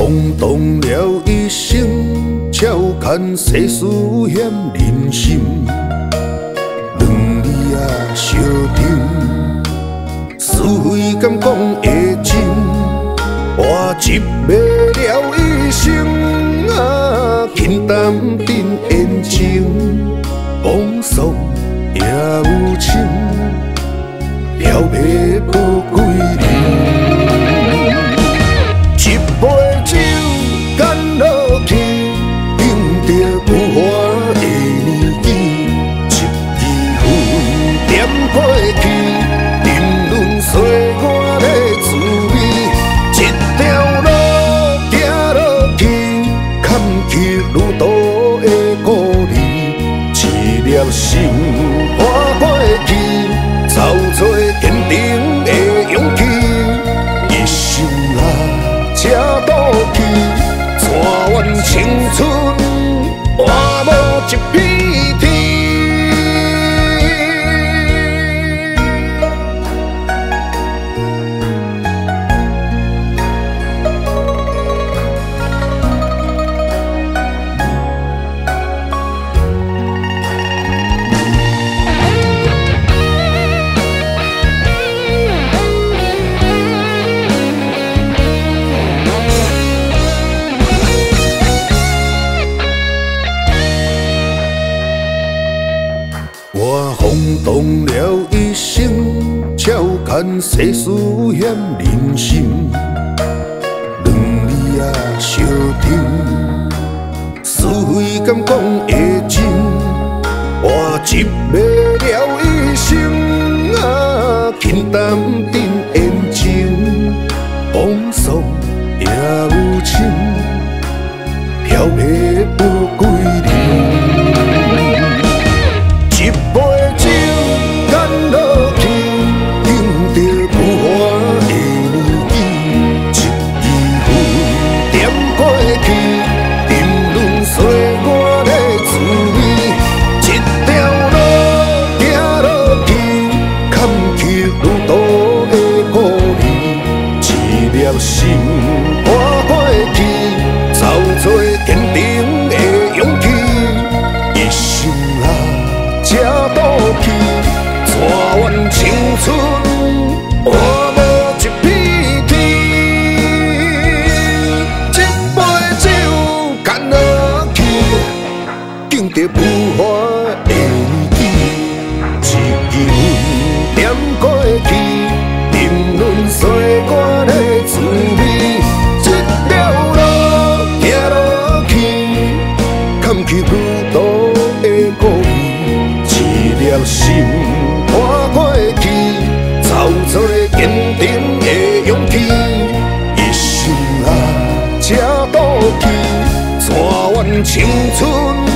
轰动了一生，照看世事险人心。两字啊相重，是非敢讲会真，活一袂了一生啊，轻淡定言情，往爽也有情，了袂无归人。 一杯酒干落去，敬着浮华的年纪。一支烟点过去，沉沦岁月的滋味。一条路行落去，坎坷愈多的故里。一粒心破过去，走做坚定的勇气。一生啊！ 车倒去，带完青春换无一片天。我轰动了一生，照看世事险人心。两字啊相重，是非敢讲会真，活一袂了一生啊，轻淡定言情，往爽也有情，了袂无归人。 一杯酒干落去，敬着浮华的年纪。一支烟点过去，沉沦岁月的滋味。一条路行落去，坎坷愈多的故里。一粒心破过去，走做坚定的勇气。一生啊！ 车倒去，带完青春换无一片天。一杯酒干落去，敬着浮华的年纪。一支烟点过去，沉沦岁月的滋味。一条路行落去，坎坷愈多的故里。 一粒心破过去，走做坚定的勇气。一生啊，车倒去，带完青春。